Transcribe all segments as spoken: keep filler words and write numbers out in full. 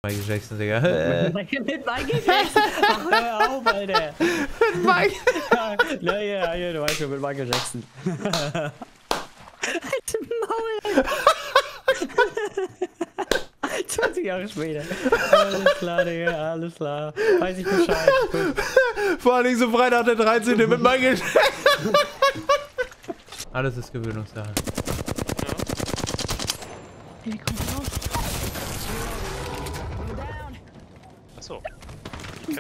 Michael Jackson, Digga. Mit Michael Jackson? Ach, hör auf, Alter. Mit Michael. Na ja, ja, du weißt schon, mit Michael Jackson. Alte Maul. zwanzig Jahre später. Alles klar, Digga, alles klar. Weiß ich Bescheid. Gut. Vor allem so Freitag der dreizehnte mit Michael Jackson. Alles ist Gewöhnungssache. Ja. Wie kommt raus? Achso. Okay.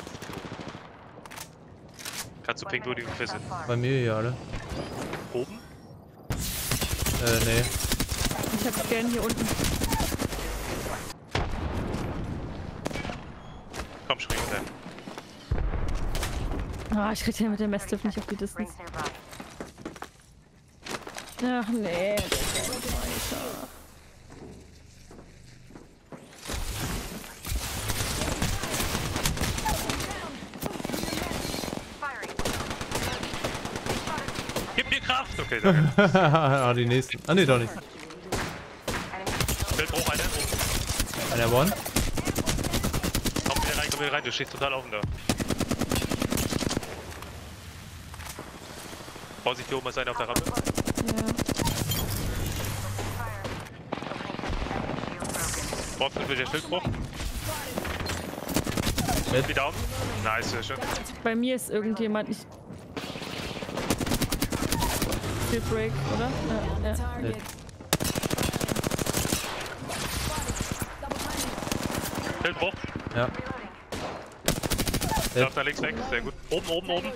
Kannst du ping, wo die ungefähr sind? Bei mir ja, oder? Oben? Äh, nee. Ich hab gern hier unten. Komm, spring rein. Ah, ich krieg den mit dem Mastiff nicht auf die Distance. Ach nee. Gib mir Kraft! Okay, danke. Ah, die nächsten. Ah, nee, doch nicht. Bild hoch, einer. Hoch. Einer One. Komm wieder rein, komm wieder rein, du stehst total offen da. Vorsicht, hier oben ist einer auf der Rampe. Ja. Vorsicht mit der Schildbruch. Mit. Die Daumen. Nice, sehr schön. Bei mir ist irgendjemand nicht. Still Break, oder? Ja, ja. Mit. Schildbruch. Ja. Lauf da links weg, sehr gut. Oben, oben, oben.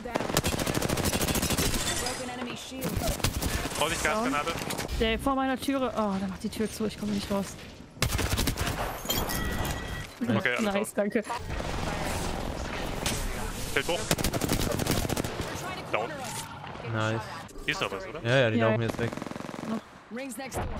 Vorsicht, Gasgranate. Der vor meiner Türe. Oh, der macht die Tür zu, ich komme nicht raus. Okay, alles Nice, danke. Schildbruch. Down. Nice. Hier ist noch was, oder? Ja, ja, die Ja. laufen jetzt weg. Rings next door.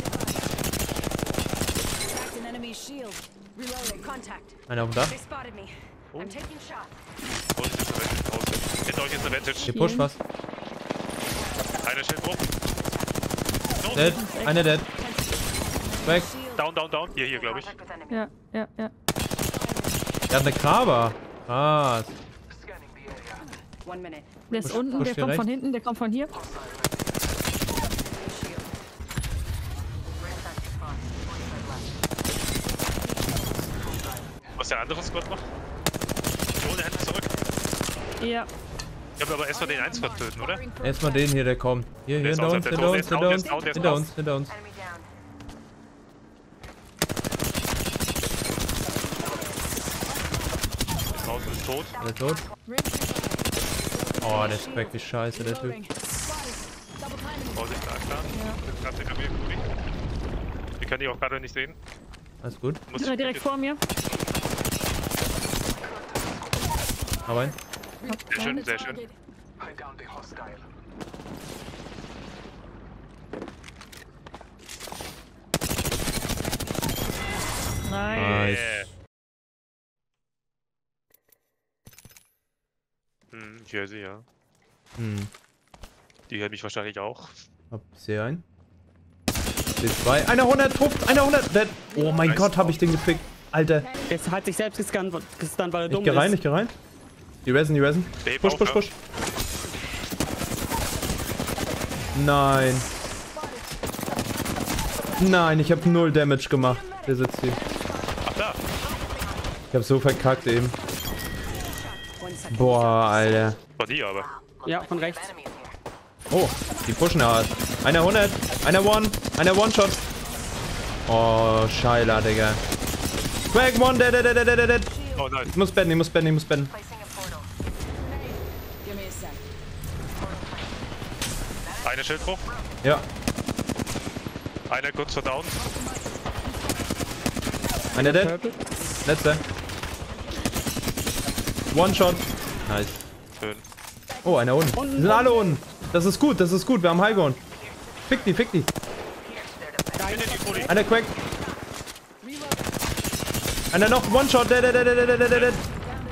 Cracked an enemy shield. Reloading. Contact. Einer auf dem Dach. They spotted me. I'm taking shots. Vorsicht, ist eine Vantage. Vorsicht. Hinter euch ist eine Vantage. Hier pusht was. Einer Schildbruch. No. Dead. Einer dead. Weg. Down, down, down. Hier, hier, glaube ich. Contact with enemy. Ja, ja, ja. Der hat eine Kraber. Krass. One minute. Der ist Push- unten, push der hier kommt von rechts. hinten, der kommt von hier. Shield. Was ist der andere Squad noch? Die ohne Hände zurück. Ja. Ich habe aber erstmal den einen Squad töten, oder? Erstmal den hier, der kommt. Hier, Der hier ist hinter außerhalb uns, der hinter Tore. uns, Der ist hinter down, der uns. ist down, der ist Hinter uns, hinter uns. Enemy down. Ist raus, ist tot. Der ist tot. Oh, der ist weg, wie scheiße, der Typ. Vorsicht, da, klar. Gerade hinter mir, Kuri. Wir können die auch gerade nicht sehen. Alles gut. Muss Ist er direkt vor mir. Hau rein. Sehr schön, sehr schön. Nein. Nice. Yeah. Hm, ich höre sie, ja. Hm. Die hören mich wahrscheinlich auch. Hab sie ein. B zwei. Einer hundertfünfzig, einer hundert. Dead. Oh mein Nice. Gott, hab ich den gepickt. Alter. Der hat sich selbst gescannt, gestunt, weil er dumm Ich geh rein, ist. ich geh rein. Die resen, die resen. Dave Push, auf, push, ja. push. Nein. Nein, ich hab null Damage gemacht. Der sitzt hier. Ach da. Ich hab so verkackt eben. Boah, Alter. War die aber. Ja, von rechts. Oh, die pushen hart. Einer hundert, einer One, einer One-Shot. Oh, Scheiler, Digga. Crack One, dead, dead, dead, dead, dead. Oh nein. Ich muss betten, ich muss betten, ich muss betten. Placing a portal. Give me a sec. Eine Schildbruch. Ja, Einer kurz vor down. einer dead. Purple. Letzter. One-Shot. Nice. Schön. Oh, einer unten. Die sind alle unten. Das ist gut, das ist gut. Wir haben High Ground. Fick die, fick die. Hinter die Kuri. Einer cracked. Einer noch. One-Shot. Dead, dead, dead, dead, dead, dead, dead.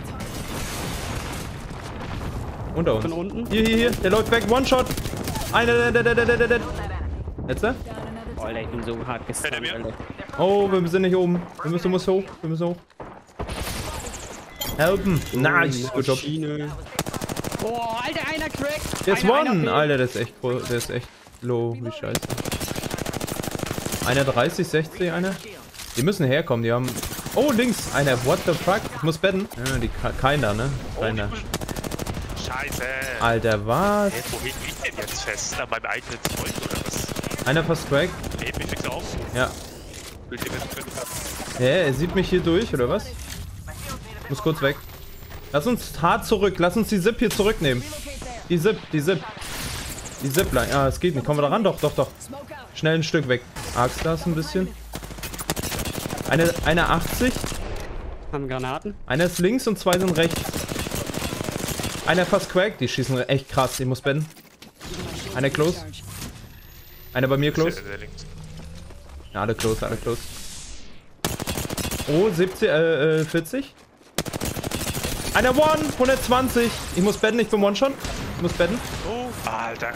Unter uns. Von unten. Hier, hier, hier. Der läuft weg. One-Shot. Einer, dead, dead, dead, dead, dead, dead. Letzter. Oh, Alter, ich bin so hart gestunt, Hinter mir. Alter. Oh, wir sind nicht oben. Wir müssen, du musst hoch. Wir müssen hoch. Helpen. Nice. Good job. Oh, Alter, einer crackt. Der ist Einer, einer one. P. Alter, der ist echt, gro- der ist echt low. Wie scheiße. Einer dreißig, sechzig, einer. Die müssen herkommen. Die haben... Oh, links. Einer. What the fuck? Ich muss betten. Ja, die, keiner, ne? Keiner. Scheiße. Alter, was? Hey, wo hält mich denn jetzt fest? An meinem eigenen Zeug oder was? Einer fast crack. Hey, mich fix auf. Ja. Will ich jetzt können. Hä, er sieht mich hier durch, oder was? Ich muss kurz weg. Lass uns hart zurück. Lass uns die Zip hier zurücknehmen. Die Zip, die Zip. Die Zipline. Ah, es geht nicht. Kommen wir da ran? Doch, doch, doch. Schnell ein Stück weg. Arxdas ein bisschen. Eine, eine achtzig. Haben Granaten. Einer ist links und zwei sind rechts. Einer fast cracked. Die schießen echt krass. Ich muss betten. Einer close. Einer bei mir close. Sehr, sehr links. Ja, alle close, alle close. Oh, siebzig, äh, äh, vierzig. Einer One, hundertzwanzig. Ich muss betten, ich bin One-Shot. Ich muss betten. Oh, Alter.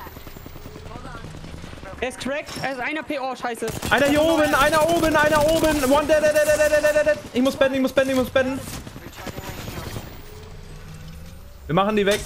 Er ist cracked. Er ist einer P. Oh, scheiße. Einer hier oben, einer oben, einer oben. One dead, dead, dead, dead, dead, dead, dead. Ich muss betten, ich muss betten, ich muss betten. Wir machen die weg.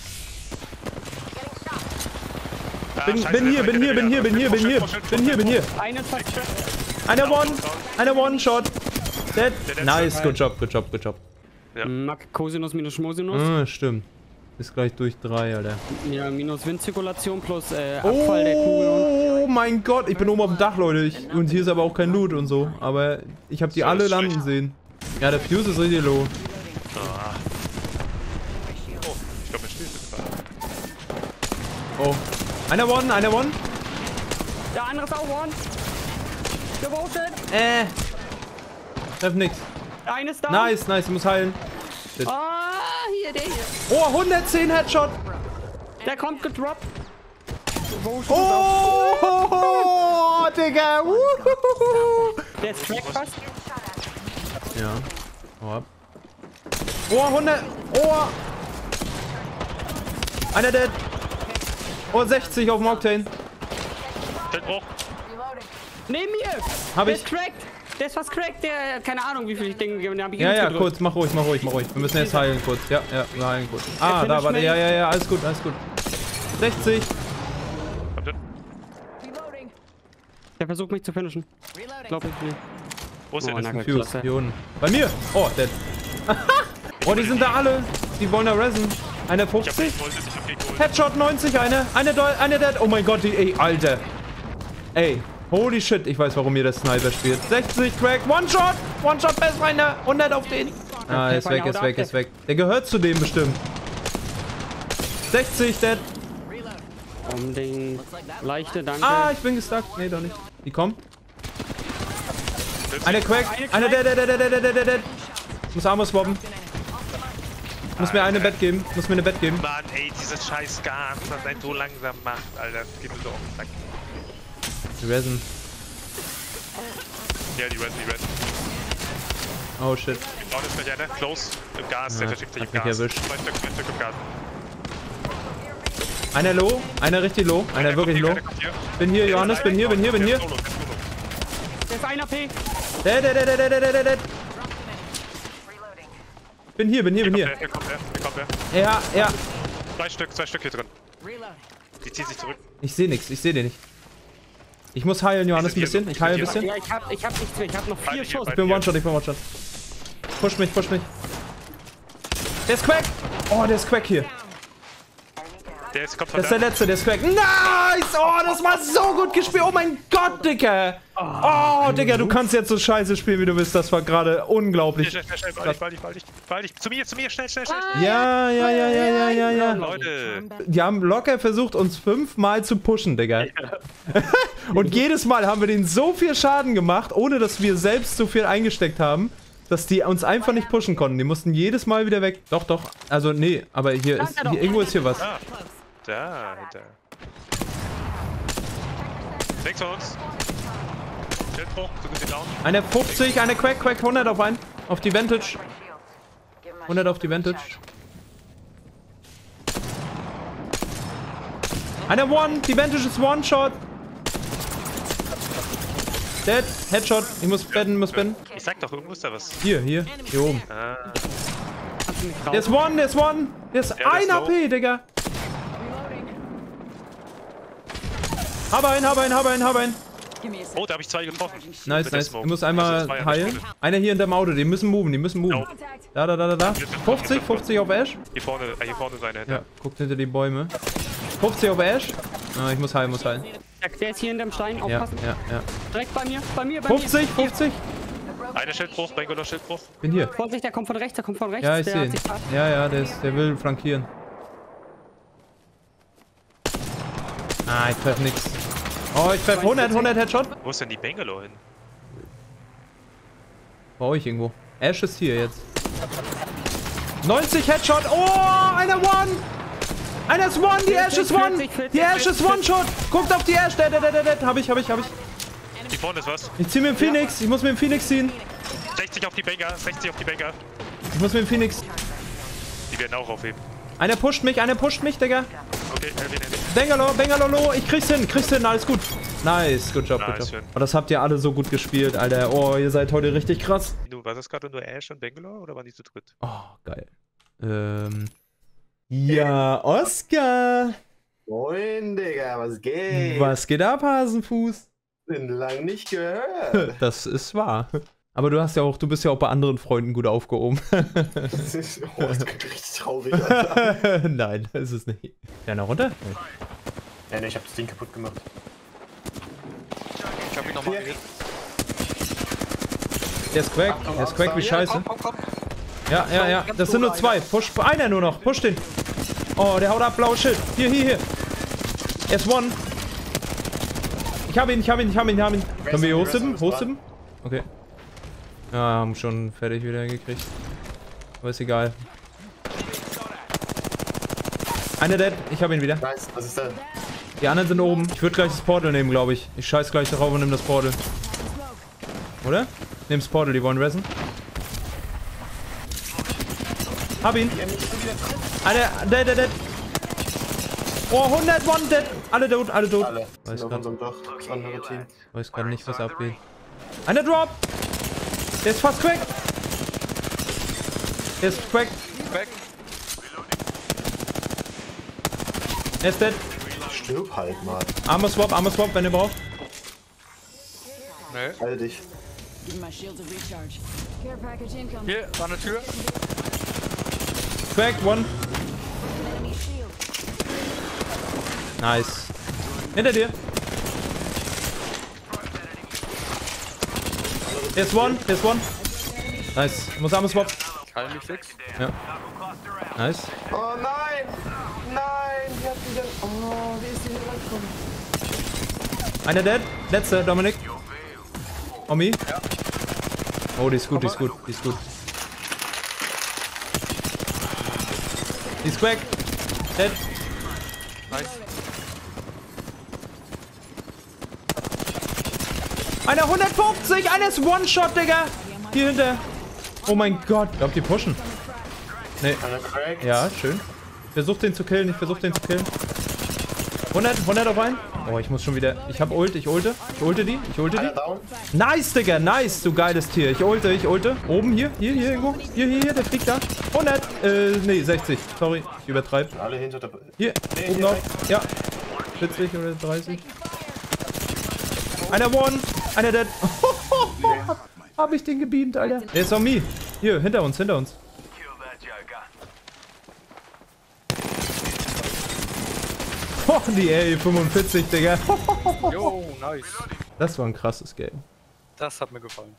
Ah, Bin, scheiße, bin hier, der bin hier, bin hier, bin hier, bin hier. Bin hier, bin hier. Einer ist fast cracked. Einer One, einer One-Shot. Dead. Nice, good job, good job, good job. Ja. Mac Cosinus minus Schmosinus. Ah, stimmt. Ist gleich durch drei, Alter. Ja, minus Windzirkulation plus äh, Abfall der Kugel. Oh mein Gott, ich bin oben auf dem Dach, Leute. Ich, und hier ist aber auch kein Loot und so. Aber ich habe die So, alle ist landen schlecht. sehen. Ja, der Fuse ist richtig low. Ah. Oh, ich glaube, mein Spiel ist gerade. Oh. Einer One, einer One. Der andere ist auch one. Devoted. Äh. Treff nix. Der eine ist da. Nice, nice, ich muss heilen. Ah, hier, der hier. Oh, hundertzehn Headshot. Der kommt gedroppt. Devoted Oh, oh, oh Digga. Wuhuhuhu. Der ist cracked fast. Ja. Hau ab. Oh, hundert. Oh. Einer dead. Oh, sechzig auf dem Octane. Fällt hoch. Neben mir. Hab Der ich. ist cracked. Der ist fast cracked. Der, keine Ahnung, wie viel ich Dinge gegeben habe. Ja, ja, kurz, mach ruhig, mach ruhig, mach ruhig. Wir müssen jetzt heilen kurz. Ja, ja, wir heilen kurz. Ah, da, warte, ja, ja, ja, alles gut, alles gut. sechzig. Kommt hin. Reloading. Der versucht mich zu finishen. Reloading. Glaub ich nicht. Wo ist der Oh, denn? na, Fuse, klasse. hier unten. Bei mir. Oh, dead. Oh, die sind da alle. Die wollen da resen. Einer Ich hab fünfzig. nicht geholt, ich hab nicht geholt. Headshot neunzig, eine. Eine, Deu- eine dead. Oh mein Gott, die, ey, Alter. Ey, holy shit, ich weiß, warum ihr das Sniper spielt. sechzig, Crack, One-Shot. One-Shot, best reiner. hundert auf den. Ah, Okay, ist weg, Feiner, ist haut weg, ab, ist weg. Der gehört zu dem bestimmt. sechzig, dead. Um den leichte, danke. Ah, ich bin gestuckt. Nee, doch nicht. Die kommen. Einer Crack. Eine Einer Crack. dead, dead, dead, dead, dead, dead, dead. Ich muss Armor swabben. Muss mir eine Bett geben. Muss mir eine Bett geben. Mann, ey, dieses scheiß Gas, das einen so langsam macht, Alter. Das geht mir so auf den Sack. Die resen. Ja, die Red, die Red. Oh shit. Die Braun ist gleich einer. Close. Im Gas, Ja, der versteckt sich im hat mich Gas. erwischt. Zwei Stück, zwei Stück im Gas. Einer low. Einer richtig low. Einer Der wirklich kommt low. hier, der kommt hier. Bin hier, Johannes. Bin hier, bin hier, bin Der hier. ist solo, der ist solo. Der ist einer P. Dead, dead, dead, dead, dead, dead, dead. Reloading. Bin hier, bin hier, bin Hier hier. kommt der, hier kommt der. Ja, ja. Zwei Stück, zwei Stück hier drin. Reloading. Die ziehen sich zurück. Ich sehe nichts. Ich sehe den nicht. Ich muss heilen, Johannes, ein bisschen. Ich heile ein bisschen. Ja, ich hab, ich hab nichts mehr. Ich hab noch vier Beide hier, Schuss. Ich bin One-Shot, ich bin One-Shot. Push mich, push mich. Der ist Quack. Oh, der ist Quack hier. Der ist, kommt von Das ist der da. letzte, der ist Quack. Nice! Oh, das war so gut gespielt. Oh mein Gott, Digga. Oh, Digga, du kannst jetzt so scheiße spielen, wie du bist. Das war gerade Hier, unglaublich. schnell, schnell, schnell, bald dich, bald dich, bald dich, bald dich. Zu mir, zu mir, schnell, schnell, schnell. schnell. Ja, ja, ja, ja, ja, ja, ja. Leute. Die haben locker versucht, uns fünfmal zu pushen, Digga. Und jedes Mal haben wir denen so viel Schaden gemacht, ohne dass wir selbst so viel eingesteckt haben, dass die uns einfach nicht pushen konnten. Die mussten jedes Mal wieder weg. Doch, doch. Also, nee, aber hier ist, hier, irgendwo ist hier was. Ah, da, hinter. Links von uns. Schild hoch, so sind sie down. Eine fünfzig, eine Quack, Quack, hundert auf einen. Auf die Vantage. hundert auf die Vantage. Eine One, die Vantage ist One-Shot. Dead, Headshot. Ich muss betten, muss betten. Ich sag doch, irgendwo ist da was. Hier, hier. Hier oben. Ah, Kannst du mich Der ist one, der ist one. Der ist der ein ist H low. P, Digga. Hab einen, hab einen, hab einen, hab einen. Give me a sec. oh, da habe ich zwei getroffen. Nice, Mit der nice. Smoke. Du musst Das einmal sind zwei an der heilen. Stunde. Einer hier in der Auto, die müssen moven, die müssen moven. Ja. Contact. Da, da, da, da, da. fünfzig, fünfzig auf Ash. Hier vorne, äh, hier vorne seine Ja, Hände. guckt hinter die Bäume. fünfzig auf Ash. Ah, ich muss heilen, muss heilen. Der, der ist hier hinterm Stein, Ja, aufpassen. ja, ja. Direkt bei mir, bei mir, bei fünfzig, mir. fünfzig. Eine Schildbruch, Bangalore Schildbruch. Bin hier. Vorsicht, der kommt von rechts, der kommt von rechts. Ja, ich der sehe hat ihn. sich fast- Ja, ja, der, ist, der will flankieren. Ah, ich treff nix. Oh, ich treff hundert, hundert Headshot. Wo ist denn die Bangalore hin? Bei euch irgendwo. Ash ist hier jetzt. neunzig Headshot. Oh, einer one. Einer ist one, die Ash ist one. Die Ash ist one-shot. Guckt auf die Ash. Dead, dead, dead, dead. Hab ich, hab ich, hab ich. Hier vorne ist was. Ich zieh mir den Phoenix. Ich muss mir den Phoenix ziehen. sechzig auf die Banker, sechzig auf die Banker. Ich muss mir den Phoenix. Die werden auch aufheben. Einer pusht mich, einer pusht mich, Digga. Okay, Elvin, Elvin. Bangalore, Bangalore, low. Ich krieg's hin, krieg's hin, alles gut. Nice, good job, good Nice, job. schön. Oh, das habt ihr alle so gut gespielt, Alter. Oh, ihr seid heute richtig krass. Du, war das gerade nur Ash und Bangalore oder waren die zu dritt? Oh, geil. Ähm. Ja, Oscar. Moin, Digga, was geht? Was geht ab, Hasenfuß? Bin lang nicht gehört. Das ist wahr. Aber du hast ja auch, du bist ja auch bei anderen Freunden gut aufgehoben. Das ist, oh, das klingt richtig traurig, Alter. Nein, das ist es nicht. Ja, nach runter? Nee. Ja, ne, ich hab das Ding kaputt gemacht. Ich hab ihn nochmal Hier. gehit. Der ist quack, der ist quack wie scheiße. Komm, komm, komm. Ja, ja, ja. Das sind nur zwei. Push, einer nur noch. Push den. Oh, der haut ab, blaues Schild. Hier, hier, hier. Er ist one. Ich hab ihn, ich hab ihn, ich hab ihn, ich hab ihn. Können wir hier hochsippen? Hochsippen? Okay. Ja, haben schon fertig wieder gekriegt. Aber ist egal. Einer dead. Ich hab ihn wieder. Nice, was ist da? Die anderen sind oben. Ich würde gleich das Portal nehmen, glaube ich. Ich scheiß gleich darauf und nimm das Portal. Oder? Nimm das Portal, die wollen resen. Hab ihn. Einer, dead, dead, dead. Oh, hundertundeins dead. Alle tot, alle tot. Alle. Weiß Sind auf grad, unserem Dach, das andere Team. weiß grad nicht, was abgeht. Einer drop. Der ist fast quick. Der ist quick. Weg. Er ist dead. Stirb halt mal. Armor Swap, Armor Swap, wenn ihr braucht. Nee. Heil dich. Give my shields a recharge. Care package incoming. Hier, war eine Tür. Quick, one. Enemy shield. Nice. Hinter dir. Der ist one, der ist one. Nice. Muss Armor Swap. Ich heile mich fix. Ja. Nice. Oh nein! Nein! Die hat wieder. Oh, wie ist die hier rangekommen? Einer dead. Letzter, Dominik. Omi. Oh, die ist gut, die ist gut, die ist gut. Die ist quack. Dead. Nice. Einer hundertfünfzig, einer ist One-Shot, Digga. Hier hinter. Oh mein Gott. Ich glaube, die pushen. Nee. Einer cracked. Ja, schön. Ich versuch den zu killen, ich versuch den zu killen. hundert, hundert auf einen. Oh, ich muss schon wieder. Ich hab Ult, ich ulte. Ich ulte die, ich ulte Einer die. down. Nice, Digga, nice, du geiles Tier. Ich ulte, ich ulte. Oben hier, hier, hier irgendwo. Hier, hier, hier, der fliegt da. hundert, äh, nee, sechzig. Sorry, ich übertreibe. Alle hinter der. Hier, Nee, oben hier noch. rechts. Ja. vierzig oder dreißig. Einer one, einer dead. Hab ich den gebeamt, Alter. Der ist on me. Hier, hinter uns, hinter uns. Oh, die A fünfundvierzig, Digga. Jo, nice. Das war ein krasses Game. Das hat mir gefallen.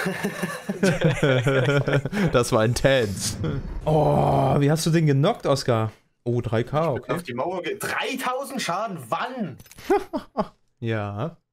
Das war intens. Oh, wie hast du den genockt, Oscar? Oh, drei K, okay. Auf die Mauer ge. dreitausend Schaden, wann? Ja.